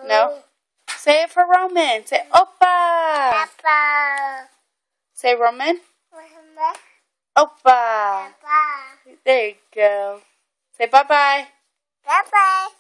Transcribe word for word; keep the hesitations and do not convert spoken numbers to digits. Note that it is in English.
No? Say it for Roman. Say Oppa. Papa. Say Roman. Mama. Oppa. Papa. There you go. Say bye-bye. Bye-bye.